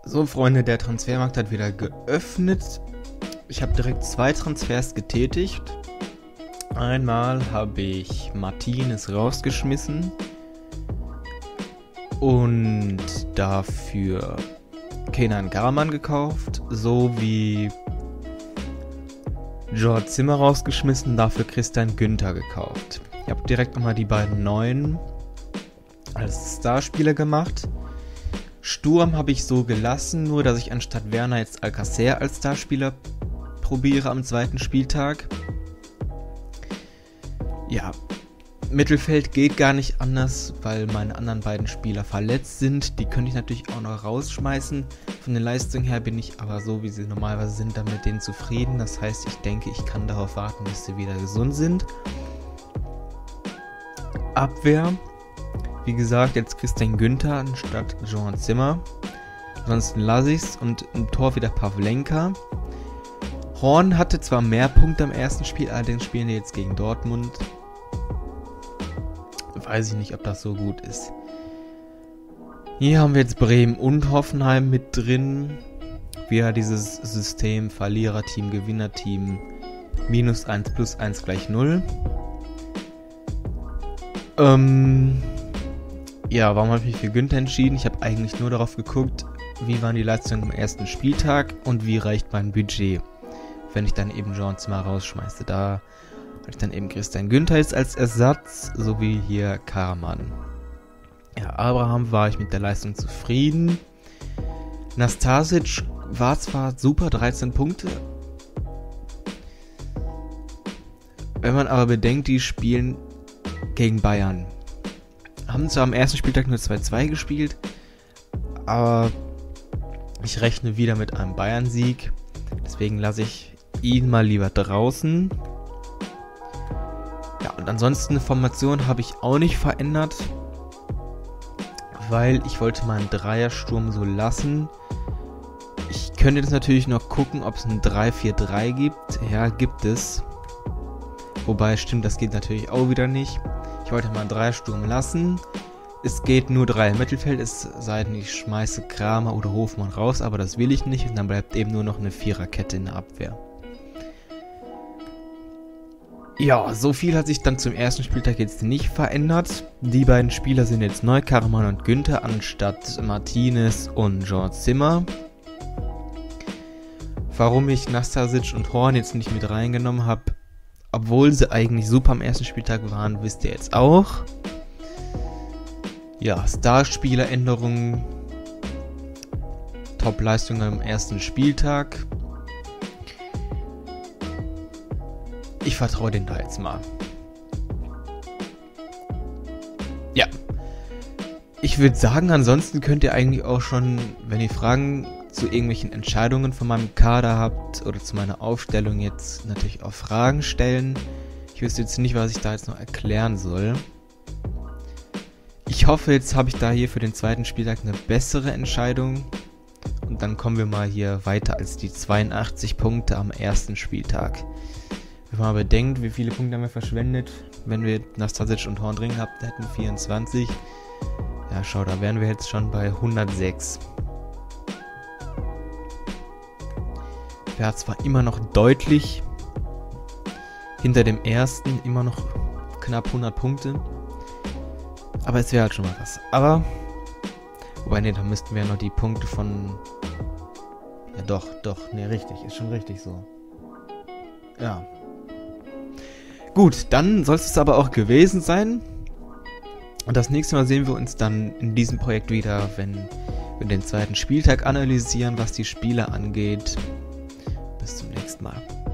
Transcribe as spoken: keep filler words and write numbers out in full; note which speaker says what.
Speaker 1: So, Freunde, der Transfermarkt hat wieder geöffnet. Ich habe direkt zwei Transfers getätigt. Einmal habe ich Martinez rausgeschmissen und dafür Kenan Karaman gekauft, sowie George Zimmer rausgeschmissen, dafür Christian Günther gekauft. Ich habe direkt nochmal die beiden neuen als Starspieler gemacht. Sturm habe ich so gelassen, nur dass ich anstatt Werner jetzt Alcacer als Starspieler probiere am zweiten Spieltag. Ja, Mittelfeld geht gar nicht anders, weil meine anderen beiden Spieler verletzt sind. Die könnte ich natürlich auch noch rausschmeißen. Von der Leistung her bin ich aber so, wie sie normalerweise sind, dann mit denen zufrieden. Das heißt, ich denke, ich kann darauf warten, bis sie wieder gesund sind. Abwehr. Wie gesagt, jetzt Christian Günther anstatt George Zimmer. Ansonsten lasse ich es und im Tor wieder Pavlenka. Horn hatte zwar mehr Punkte im ersten Spiel, allerdings spielen die jetzt gegen Dortmund. Weiß ich nicht, ob das so gut ist. Hier haben wir jetzt Bremen und Hoffenheim mit drin. Wieder dieses System Verliererteam, Gewinnerteam, minus eins plus eins gleich null. Ähm... Ja, warum habe ich mich für Günther entschieden? Ich habe eigentlich nur darauf geguckt, wie waren die Leistungen am ersten Spieltag und wie reicht mein Budget, wenn ich dann eben George Zimmer rausschmeiße. Da habe ich dann eben Christian Günther jetzt als Ersatz, sowie hier Karaman. Ja, Abraham war ich mit der Leistung zufrieden. Nastasic war zwar super, dreizehn Punkte. Wenn man aber bedenkt, die spielen gegen Bayern. Haben zwar am ersten Spieltag nur zwei zwei gespielt, aber ich rechne wieder mit einem Bayern-Sieg. Deswegen lasse ich ihn mal lieber draußen. Ja, und ansonsten Formation habe ich auch nicht verändert, weil ich wollte meinen Dreiersturm so lassen. Ich könnte jetzt natürlich noch gucken, ob es ein drei vier drei gibt. Ja, gibt es. Wobei, stimmt, das geht natürlich auch wieder nicht. Ich wollte mal einen Dreiersturm lassen. Es geht nur drei im Mittelfeld, es sei denn, ich schmeiße Kramer oder Hofmann raus, aber das will ich nicht und dann bleibt eben nur noch eine Viererkette in der Abwehr. Ja, so viel hat sich dann zum ersten Spieltag jetzt nicht verändert. Die beiden Spieler sind jetzt neu, Karaman und Günther, anstatt Martinez und George Zimmer. Warum ich Nastasic und Horn jetzt nicht mit reingenommen habe, obwohl sie eigentlich super am ersten Spieltag waren, wisst ihr jetzt auch. Ja, Starspieleränderungen. Top-Leistungen am ersten Spieltag. Ich vertraue denen da jetzt mal. Ja. Ich würde sagen, ansonsten könnt ihr eigentlich auch schon, wenn ihr Fragen zu irgendwelchen Entscheidungen von meinem Kader habt oder zu meiner Aufstellung jetzt natürlich auch Fragen stellen. Ich wüsste jetzt nicht, was ich da jetzt noch erklären soll. Ich hoffe, jetzt habe ich da hier für den zweiten Spieltag eine bessere Entscheidung. Und dann kommen wir mal hier weiter als die zweiundachtzig Punkte am ersten Spieltag. Wenn man bedenkt, wie viele Punkte haben wir verschwendet, wenn wir Nastasic und Horn drin gehabt hätten, vierundzwanzig. Ja, schau, da wären wir jetzt schon bei hundertsechs. Er hat zwar immer noch deutlich hinter dem ersten, immer noch knapp hundert Punkte. Aber es wäre halt schon mal was. Aber, wobei, ne, da müssten wir ja noch die Punkte von... Ja doch, doch, ne, richtig, ist schon richtig so. Ja. Gut, dann soll es aber auch gewesen sein. Und das nächste Mal sehen wir uns dann in diesem Projekt wieder, wenn wir den zweiten Spieltag analysieren, was die Spieler angeht. Bis zum nächsten Mal.